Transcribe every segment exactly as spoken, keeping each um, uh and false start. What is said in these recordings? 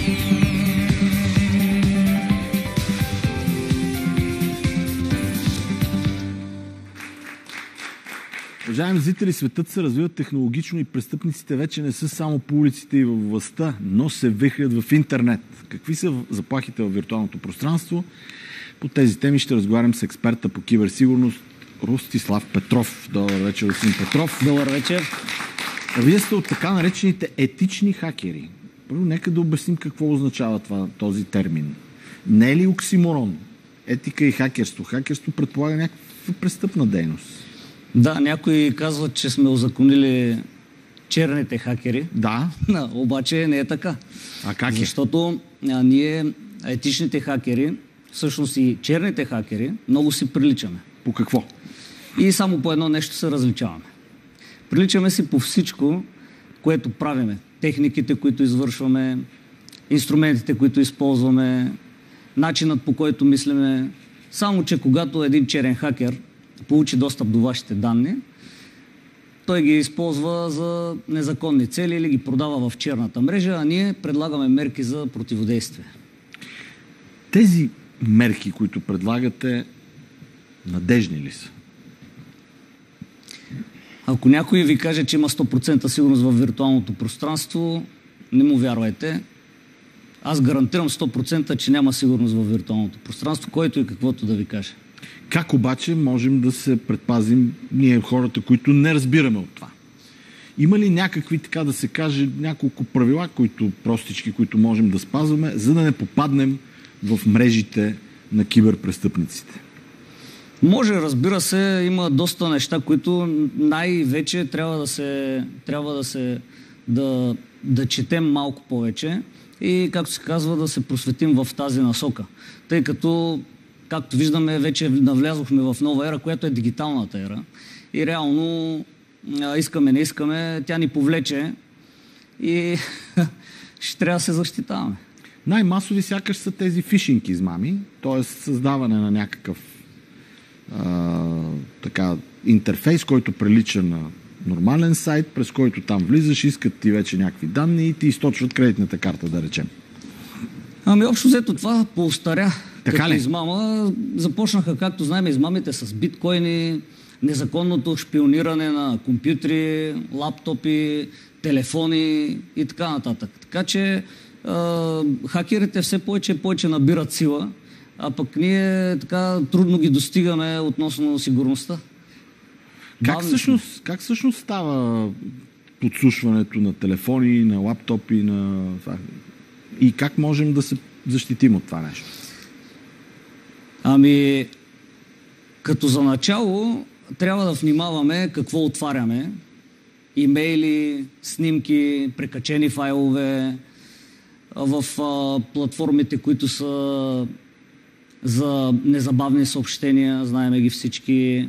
Уважаеми зрители, светът се развива технологично и престъпниците вече не са само по улиците и във властта, но се вихрят в интернет. Какви са заплахите във виртуалното пространство? По тези теми ще разговарям с експерта по киберсигурност Ростислав Петров. Добър вечер, господин Петров. Добър вечер. Вие сте от така наречените етични хакери. Първо, нека да обясним какво означава това, този термин. Не е ли оксиморон? Етика и хакерство. Хакерство предполага някаква престъпна дейност. Да, някои казват, че сме узаконили черните хакери. Да. Да, обаче не е така. А как е? Защото а, ние, етичните хакери, всъщност и черните хакери, много си приличаме. По какво? И само по едно нещо се различаваме. Приличаме си по всичко, което правиме. Техниките, които извършваме, инструментите, които използваме, начинът, по който мислиме. Само че когато един черен хакер получи достъп до вашите данни, той ги използва за незаконни цели или ги продава в черната мрежа, а ние предлагаме мерки за противодействие. Тези мерки, които предлагате, надежни ли са? Ако някой ви каже, че има сто процента сигурност в виртуалното пространство, не му вярвайте. Аз гарантирам сто процента, че няма сигурност в виртуалното пространство, който и каквото да ви каже. Как обаче можем да се предпазим ние хората, които не разбираме от това? Има ли някакви, така да се каже, няколко правила, които простички, които можем да спазваме, за да не попаднем в мрежите на киберпрестъпниците? Може, разбира се, има доста неща, които най-вече трябва да се, трябва да се, да, да четем малко повече и, както се казва, да се просветим в тази насока. Тъй като, както виждаме, вече навлязохме в нова ера, която е дигиталната ера. И реално, искаме, не искаме, тя ни повлече и ще трябва да се защитаваме. Най-масови сякаш са тези фишинг измами, т.е. създаване на някакъв а, така, интерфейс, който прилича на нормален сайт, през който там влизаш, искат ти вече някакви данни и ти източват кредитната карта, да речем. Ами общо взето това поостаря. Така като ли? Измама. Започнаха, както знаем, измамите с биткоини, незаконното шпиониране на компютри, лаптопи, телефони и така нататък. Така че а, хакерите все повече и повече набират сила, а пък ние така трудно ги достигаме относно сигурността. Как всъщност, как всъщност става подслушването на телефони, на лаптопи, на това? И как можем да се защитим от това нещо? Ами, като за начало трябва да внимаваме какво отваряме. Имейли, снимки, прекачени файлове в а, платформите, които са за незабавни съобщения, знаеме ги всички.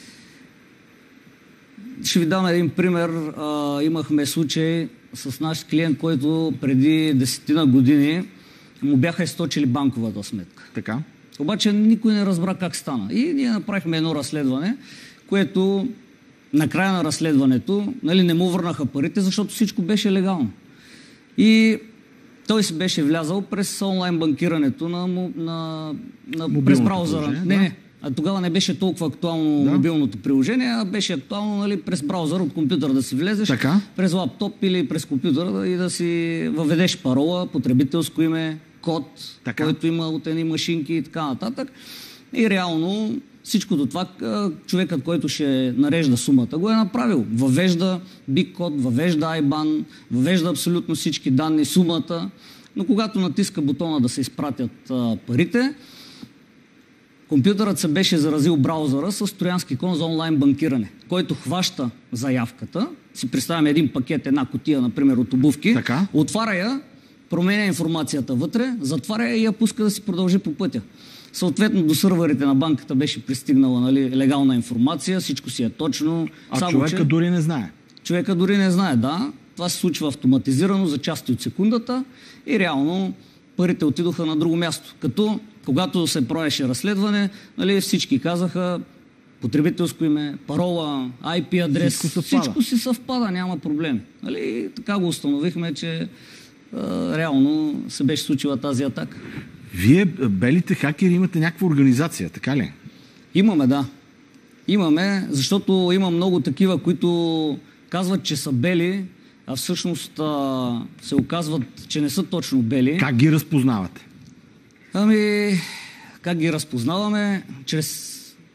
Ще ви дам един пример. А, имахме случай с наш клиент, който преди десетина години му бяха източили банковата сметка. Така. Обаче никой не разбра как стана. И ние направихме едно разследване, което на края на разследването, нали, не му върнаха парите, защото всичко беше легално. И той си беше влязал през онлайн банкирането на, на, на през браузъра. Не, да. не. А тогава не беше толкова актуално да. мобилното приложение, а беше актуално, нали, през браузър от компютъра да си влезеш, така? През лаптоп или през компютъра и да си въведеш парола, потребителско име, код, така, който има от едни машинки и така нататък. И реално всичкото това човекът, който ще нарежда сумата, го е направил. Въвежда биг код, въвежда ай бан, въвежда абсолютно всички данни, сумата, но когато натиска бутона да се изпратят а, парите, компютърът се беше заразил браузъра с троянски кон за онлайн банкиране, който хваща заявката, си представяме един пакет, една кутия, например, от обувки, така? Отваря я, променя информацията вътре, затваря и я пуска да си продължи по пътя. Съответно до сървърите на банката беше пристигнала, нали, легална информация, всичко си е точно. А само, човека че... дори не знае. Човека дори не знае, да. Това се случва автоматизирано за части от секундата и реално парите отидоха на друго място. Като когато се правеше разследване, нали, всички казаха потребителско име, парола, ай пи адрес, всичко, всичко си съвпада, няма проблем. Нали, така го установихме, че а, реално се беше случила тази атака. Вие, белите хакери, имате някаква организация, така ли? Имаме, да. Имаме, защото има много такива, които казват, че са бели, а всъщност а, се оказват, че не са точно бели. Как ги разпознавате? Ами, как ги разпознаваме? Чрез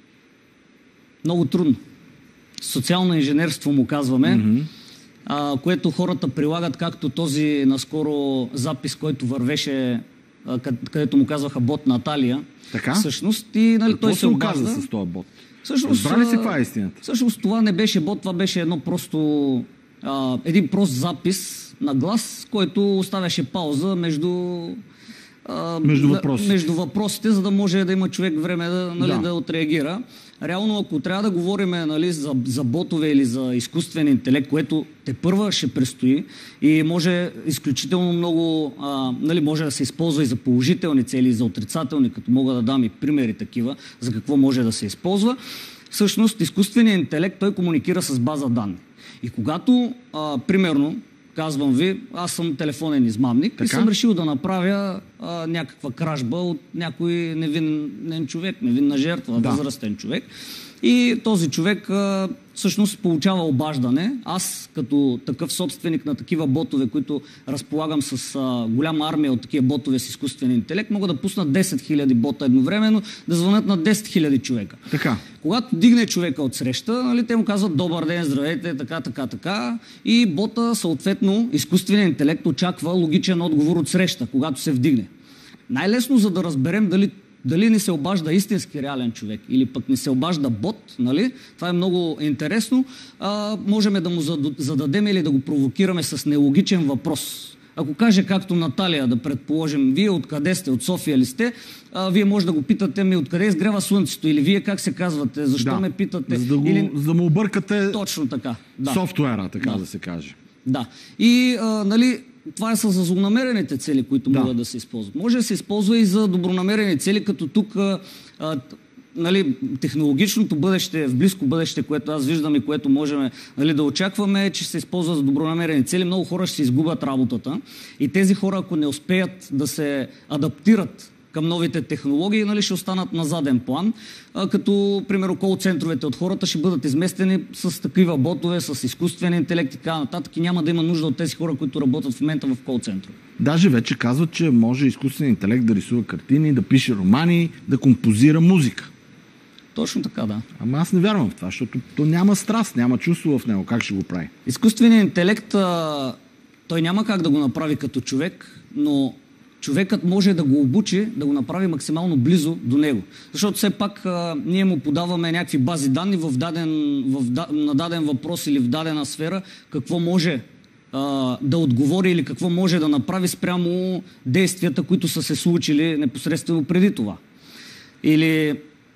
много трудно. Социално инженерство му казваме, mm-hmm. а, което хората прилагат, както този наскоро запис, който вървеше, а, където му казваха бот Наталия. Така? Всъщност, и нали, той се оказа обажда с този бот? Всъщност, разбрали се каква е истината? Всъщност това не беше бот, това беше едно просто, а, един прост запис на глас, който оставяше пауза между, а, между, въпроси. между въпросите, за да може да има човек време да, нали, да. да отреагира. Реално, ако трябва да говорим, нали, за, за ботове или за изкуствен интелект, което тепърва ще предстои и може изключително много, а, нали, може да се използва и за положителни цели, и за отрицателни, като мога да дам и примери такива, за какво може да се използва. Всъщност, изкуственият интелект, той комуникира с база данни. И когато, а, примерно, казвам ви, аз съм телефонен измамник така? И съм решил да направя а, някаква кражба от някой невинен човек, невинна жертва, да. Възрастен човек. И този човек а, всъщност получава обаждане. Аз като такъв собственик на такива ботове, които разполагам с а, голяма армия от такива ботове с изкуствен интелект, мога да пусна десет хиляди бота едновременно, да звънят на десет хиляди човека. Така. Когато дигне човека от среща, нали, те му казват добър ден, здравейте, така, така, така. И бота, съответно, изкуственият интелект очаква логичен отговор от среща, когато се вдигне. Най-лесно, за да разберем дали дали ни се обажда истински реален човек или пък ни се обажда бот, нали? Това е много интересно. А, можем да му зададем или да го провокираме с нелогичен въпрос. Ако каже както Наталия, да предположим, вие откъде сте, от София ли сте, а, вие може да го питате ми откъде изгрява слънцето или вие как се казвате, защо да. ме питате. За да, го, или... за да му объркате точно така. Да. Софтуера, така да. да да се каже. Да. И, а, нали, това е с злонамерените цели, които да. могат да се използват. Може да се използва и за добронамерени цели, като тук а, а, нали, технологичното бъдеще, в близко бъдеще, което аз виждам и което можем, нали, да очакваме, е, че се използва за добронамерени цели. Много хора ще се изгубят работата и тези хора, ако не успеят да се адаптират към новите технологии, нали, ще останат на заден план, а, като, примерно, кол-центровете от хората ще бъдат изместени с такива ботове, с изкуствен интелект и така нататък и няма да има нужда от тези хора, които работят в момента в кол-центрове. Даже вече казват, че може изкуствен интелект да рисува картини, да пише романи, да композира музика. Точно така, да. Ама аз не вярвам в това, защото то няма страст, няма чувство в него. Как ще го прави? Изкуственият интелект, а, той няма как да го направи като човек, но човекът може да го обучи, да го направи максимално близо до него. Защото все пак а, ние му подаваме някакви бази данни в даден, в, на даден въпрос или в дадена сфера, какво може а, да отговори или какво може да направи спрямо действията, които са се случили непосредствено преди това. Или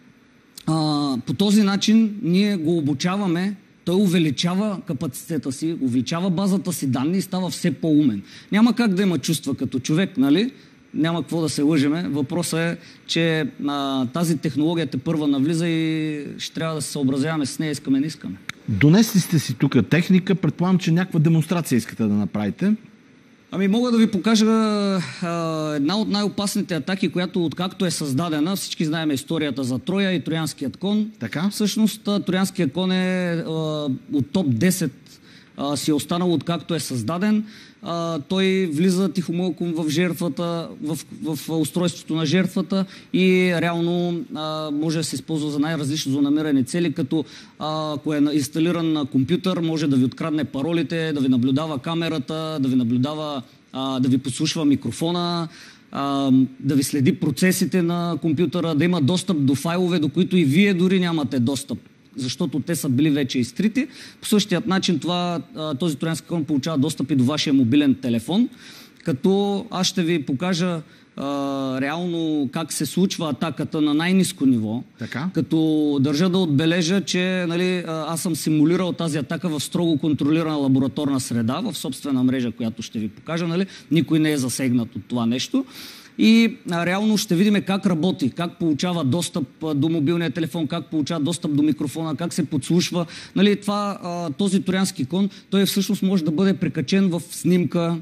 а, по този начин ние го обучаваме, той увеличава капацитета си, увеличава базата си данни и става все по-умен. Няма как да има чувства като човек, нали? Няма какво да се лъжеме. Въпросът е, че а, тази технология те първа навлиза и ще трябва да се съобразяваме с нея, искаме, не искаме. Донесли сте си тук техника, предполагам, че някаква демонстрация искате да направите. Ами мога да ви покажа а, една от най-опасните атаки, която откакто е създадена, всички знаем историята за Троя и Троянският кон. Така? Всъщност Троянският кон е а, от топ десет а, си е останал откакто е създаден. А, той влиза тихомълком в жертвата, в, в устройството на жертвата и реално а, може да се използва за най-различни злонамерени цели, като а, ако е инсталиран на компютър, може да ви открадне паролите, да ви наблюдава камерата, да ви наблюдава, а, да ви подслушва микрофона, а, да ви следи процесите на компютъра, да има достъп до файлове, до които и вие дори нямате достъп, защото те са били вече изтрити. По същият начин това, този троянски кон получава достъп и до вашия мобилен телефон, като аз ще ви покажа а, реално как се случва атаката на най-ниско ниво. Така? Като държа да отбележа, че, нали, аз съм симулирал тази атака в строго контролирана лабораторна среда, в собствена мрежа, която ще ви покажа. Нали? Никой не е засегнат от това нещо. И а, реално ще видим как работи, как получава достъп а, до мобилния телефон, как получава достъп до микрофона, как се подслушва. Нали, това, а, този троянски кон, той всъщност може да бъде прикачен в снимка,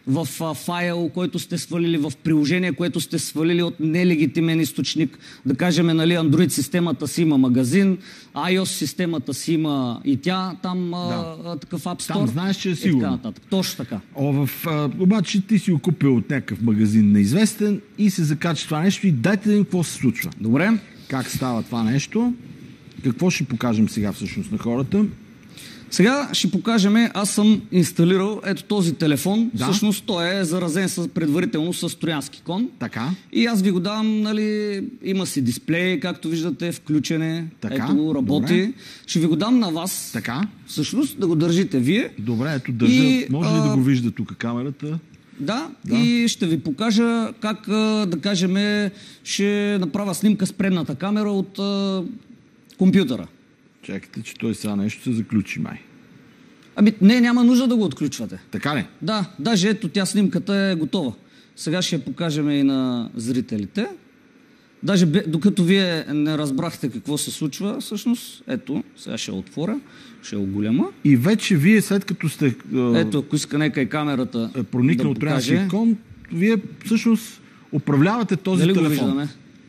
в а, файл, който сте свалили, в приложение, което сте свалили от нелегитимен източник. Да кажем, нали, Android системата си има магазин, iOS системата си има и тя там да. а, такъв App Store. Там знаеш, че е сигурно. Така, точно така. О, в, а, обаче ти си го купил от някакъв магазин неизвестен и се закача това нещо и дайте да им какво се случва. Добре. Как става това нещо? Какво ще покажем сега всъщност на хората? Сега ще покажем, аз съм инсталирал ето този телефон. Да. Всъщност той е заразен с, предварително с троянски кон. Така. И аз ви го давам, нали, има си дисплей, както виждате, включене. Така. Ето го, работи. Добре. Ще ви го дам на вас. Така. Всъщност да го държите вие. Добре, ето държа. И, може ли а... да го вижда тук камерата? Да, да, и ще ви покажа как, да кажем, ще направя снимка с предната камера от а, компютъра. Чакайте, че той сега нещо се заключи май. Ами не, няма нужда да го отключвате. Така ли? Да, даже ето тя снимката е готова. Сега ще я покажем и на зрителите. Даже докато вие не разбрахте какво се случва, всъщност, ето, сега ще я отворя, ще я оголема. И вече вие след като сте... Ето, ако иска нека и камерата проникнал да троянски кон, вие всъщност управлявате този Дали телефон. Го виждаме?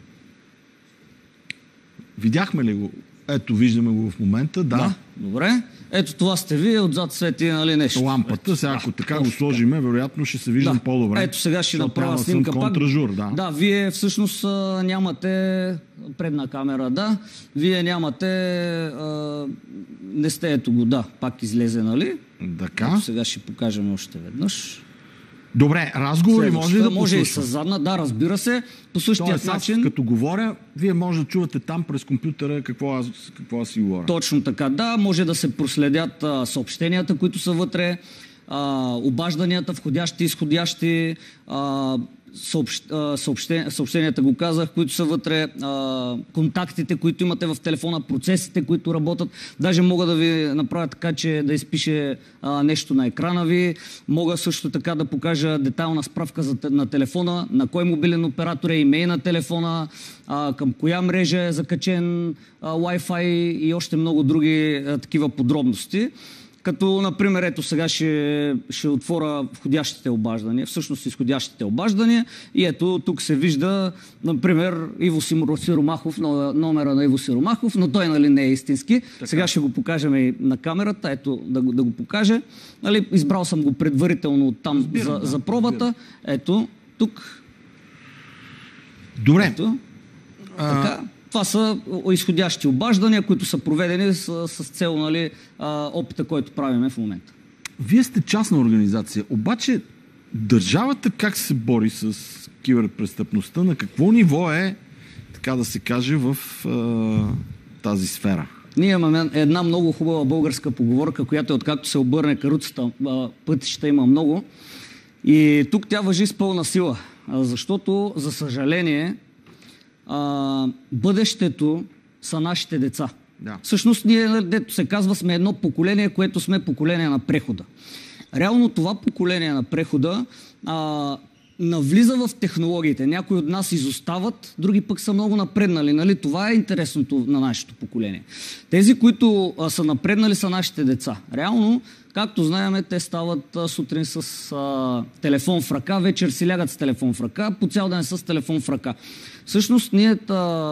Видяхме ли го? Ето, виждаме го в момента, да. Да, добре. Ето това сте вие, отзад свети, нали, нещо. Лампата, сега ако така го сложиме, вероятно ще се виждам да. по-добре. Ето сега ще направя снимка пак. Контражур, да. Да, вие всъщност а, нямате предна камера, да. Вие нямате... А, не сте, ето го, да, пак излезе, нали? Така. Ето сега ще покажем още веднъж. Добре, разговори може ли да може послушва? и с задна, да, разбира се. По същия Тоест, начин... аз, като говоря, вие може да чувате там през компютъра какво аз, какво аз си говоря. Точно така, да. Може да се проследят а, съобщенията, които са вътре, а, обажданията, входящи, изходящи, а, съобщ, а, съобщен, съобщенията, го казах, които са вътре, а, контактите, които имате в телефона, процесите, които работят. Даже мога да ви направя така, че да изпише а, нещо на екрана ви. Мога също така да покажа детайлна справка за, на телефона, на кой мобилен оператор е имей на телефона, а, към коя мрежа е закачен а, Wi-Fi и още много други а, такива подробности. Като, например, ето сега ще, ще отворя входящите обаждания, всъщност изходящите обаждания и ето тук се вижда, например, Иво Сиромахов, номера на Иво Сиромахов, но той, нали, не е истински. Така. Сега ще го покажем и на камерата, ето да го, да го покаже. Нали, избрал съм го предварително там разбирам, за, да, за пробата. Разбирам. Ето, тук. Добре. Ето, а... така. Това са изходящи обаждания, които са проведени с, с цел, нали, опита, който правиме в момента. Вие сте частна организация, обаче държавата как се бори с киберпрестъпността? На какво ниво е, така да се каже, в а, тази сфера? Ние имаме една много хубава българска поговорка, която е откакто се обърне каруцата, пътища има много. И тук тя важи с пълна сила, защото, за съжаление, А, бъдещето са нашите деца. Да. Всъщност ние, дето се казва, сме едно поколение, което сме поколение на прехода. Реално това поколение на прехода а, навлиза в технологиите. Някои от нас изостават, други пък са много напреднали. Нали? Това е интересното на нашето поколение. Тези, които а, са напреднали, са нашите деца. Реално, както знаем, те стават а, сутрин с а, телефон в ръка, вечер си лягат с телефон в ръка, по цял ден с телефон в ръка. Всъщност, ние, а,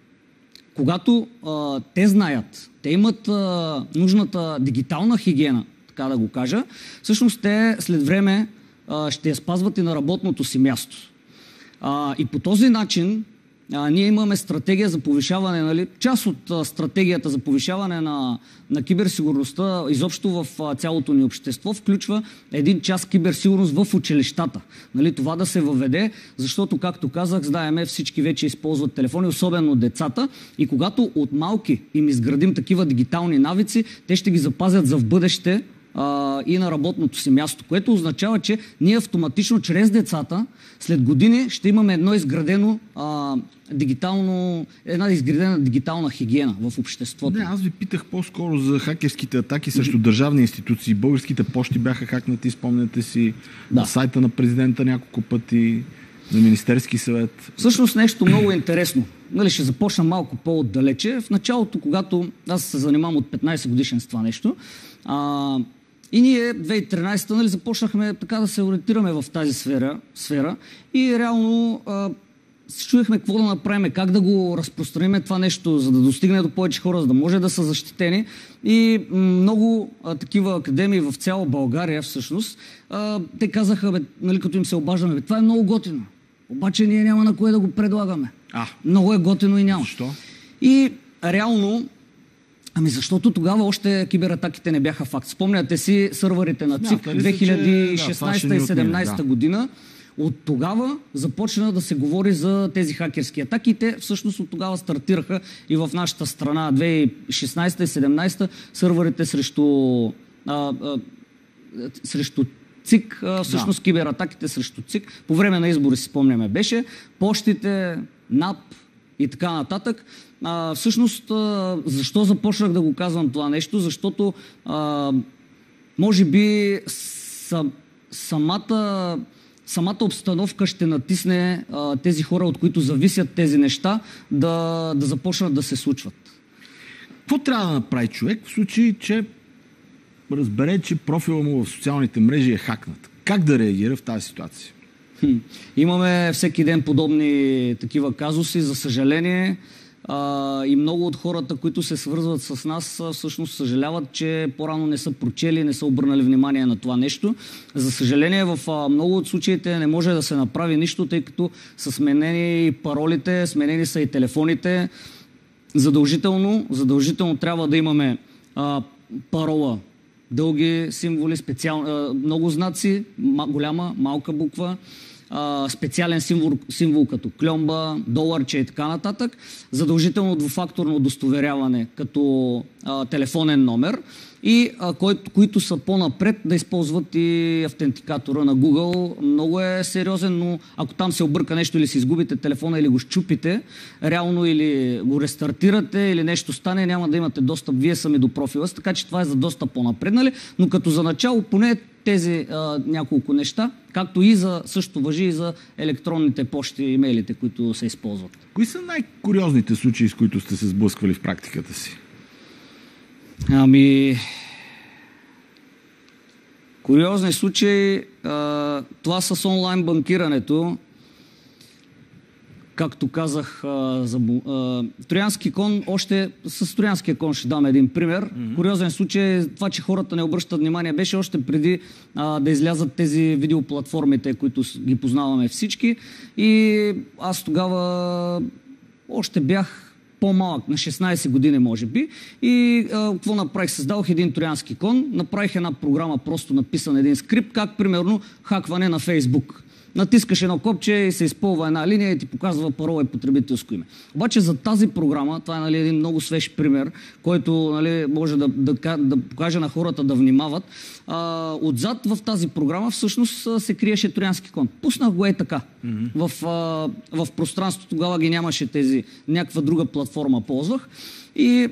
когато а, те знаят, те имат а, нужната дигитална хигиена, така да го кажа, всъщност те след време а, ще я спазват и на работното си място. А, и по този начин а, ние имаме стратегия за повишаване, нали, част от а, стратегията за повишаване на, на киберсигурността изобщо в а, цялото ни общество включва един част киберсигурност в училищата. Нали, това да се въведе, защото, както казах, знаеме, всички вече използват телефони, особено децата, и когато от малки им изградим такива дигитални навици, те ще ги запазят за в бъдеще а, и на работното си място, което означава, че ние автоматично чрез децата след години ще имаме едно изградено а, дигитално, една изградена дигитална хигиена в обществото. Не, аз ви питах по-скоро за хакерските атаки срещу държавни институции. Българските пощи бяха хакнати, спомняте си, да. На сайта на президента няколко пъти, на Министерски съвет. Всъщност нещо много интересно. Нали, ще започна малко по-отдалече. В началото, когато аз се занимавам от петнайсет годишен с това нещо, а, И ние две хиляди и тринадесета нали, започнахме така да се ориентираме в тази сфера, сфера и реално а, се чуехме какво да направим, как да го разпространим това нещо, за да достигне до повече хора, за да може да са защитени. И много а, такива академии в цяла България всъщност, а, те казаха, бе, нали, като им се обаждаме, бе, това е много готино. Обаче ние няма на кое да го предлагаме. А. Много е готино и няма. Защо? И реално, ами защото тогава още кибератаките не бяха факт. Спомняте си сървърите на ЦИК да, две хиляди и шестнадесета да, и седемнадесета да. година. От тогава започна да се говори за тези хакерски атаки. Те всъщност от тогава стартираха и в нашата страна две хиляди и шестнадесета и седемнадесета сървърите срещу, а, а, срещу ЦИК, а, всъщност да. Кибератаките срещу ЦИК. По време на избори си спомняме беше. Пощите, НАП и така нататък. А, всъщност, а, защо започнах да го казвам това нещо? Защото а, може би са, самата, самата обстановка ще натисне а, тези хора, от които зависят тези неща, да, да започнат да се случват. Какво трябва да направи човек в случай, че разбере, че профила му в социалните мрежи е хакнат? Как да реагира в тази ситуация? Хм. Имаме всеки ден подобни такива казуси, за съжаление. А, и много от хората, които се свързват с нас, всъщност съжаляват, че по-рано не са прочели, не са обърнали внимание на това нещо. За съжаление, в а, много от случаите не може да се направи нищо, тъй като са сменени паролите, сменени са и телефоните. Задължително, задължително трябва да имаме а, парола, дълги символи, специал, а, много знаци, ма, голяма, малка буква, а, специален символ, символ като кльомба, доларче и така нататък. Задължително двуфакторно удостоверяване като а, телефонен номер и а, кой, които са по-напред да използват и автентикатора на Google. Много е сериозен, но ако там се обърка нещо или си изгубите телефона или го щупите, реално или го рестартирате или нещо стане, няма да имате достъп вие сами до профила си, така че това е за доста по-напреднали, но като за начало поне тези а, няколко неща, както и за, също важи и за електронните почти и имейлите, които се използват. Кои са най-куриозните случаи, с които сте се сблъсквали в практиката си? Ами... Куриозни случаи, а, това с онлайн банкирането, както казах, а, за, а, Троянски кон, още с Троянския кон ще дам един пример. Mm-hmm. Куриозен случай е това, че хората не обръщат внимание, беше още преди а, да излязат тези видеоплатформите, които ги познаваме всички. И аз тогава още бях по-малък, на шестнадесет години може би. И а, какво направих? Създадох един троянски кон, направих една програма, просто написан един скрипт, как примерно хакване на Фейсбук. Натискаш едно копче и се изпълва една линия и ти показва парола и потребителско име. Обаче за тази програма, това е нали, един много свеж пример, който нали, може да, да, да покаже на хората да внимават. А, отзад в тази програма всъщност се криеше троянски кон. Пуснах го е така. Mm-hmm. В, а, в пространството тогава ги нямаше тези, някаква друга платформа ползвах. И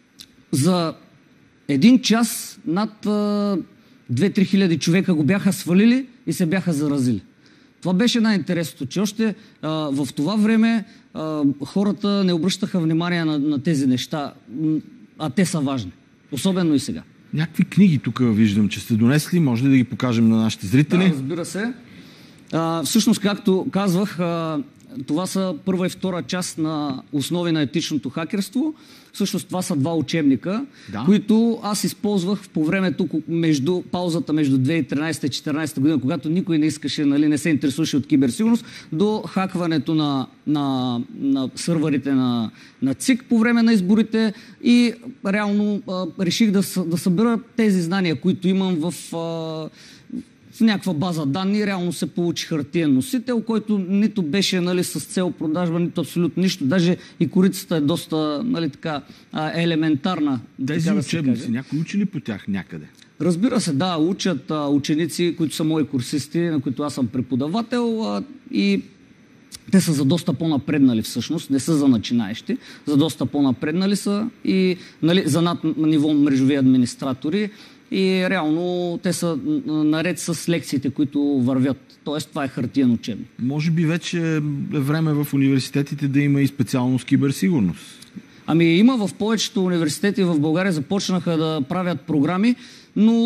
за един час над две-три хиляди човека го бяха свалили и се бяха заразили. Това беше най-интересното, че още а, в това време а, хората не обръщаха внимание на, на тези неща, а те са важни. Особено и сега. Някакви книги тук виждам, че сте донесли. Може ли да ги покажем на нашите зрители? Да, разбира се. А, всъщност, както казвах, а, това са първа и втора част на основи на етичното хакерство. Всъщност това са два учебника, да. които аз използвах по времето между паузата между две хиляди и тринадесета и две хиляди и четиринадесета година, когато никой не искаше, нали, не се интересуваше от киберсигурност, до хакването на, на, на сървърите на, на ЦИК по време на изборите и реално а, реших да, да събера тези знания, които имам в... А, в някаква база данни, реално се получи хартиен носител, който нито беше нали, с цел продажба, нито абсолютно нищо. Даже и корицата е доста нали, така, елементарна. Тези да учебници, някой учи ли по тях някъде? Разбира се, да, учат а, ученици, които са мои курсисти, на които аз съм преподавател а, и те са за доста по-напреднали всъщност, не са за начинаещи, за доста по-напреднали са и нали, за над ниво мрежови администратори. И реално те са наред с лекциите, които вървят. Тоест, това е хартиен учебник. Може би вече е време в университетите да има и специалност киберсигурност? Ами има в повечето университети в България започнаха да правят програми, но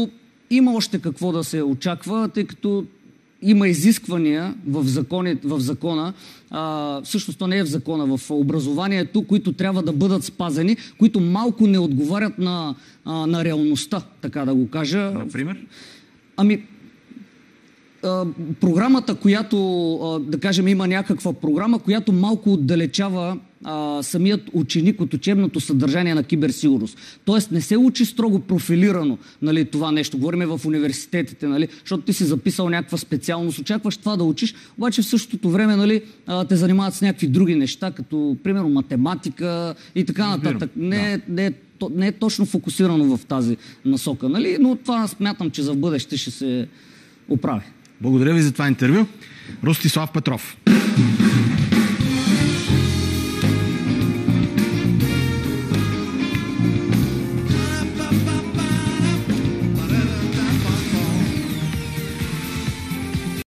има още какво да се очаква, тъй като има изисквания в, закони, в закона, а, всъщност то не е в закона, в образованието, които трябва да бъдат спазени, които малко не отговарят на, а, на реалността, така да го кажа. Например? Ами, а, програмата, която, а, да кажем, има някаква програма, която малко отдалечава а, самият ученик от учебното съдържание на киберсигурност. Тоест не се учи строго профилирано, нали, това нещо. Говорим в университетите, нали, защото ти си записал някаква специалност, очакваш това да учиш, обаче в същото време, нали, а, те занимават с някакви други неща, като примерно математика и така нататък. Не, да. не, е, не е точно фокусирано в тази насока, нали, но това смятам, че за в бъдеще ще се оправи. Благодаря ви за това интервю. Ростислав Петров.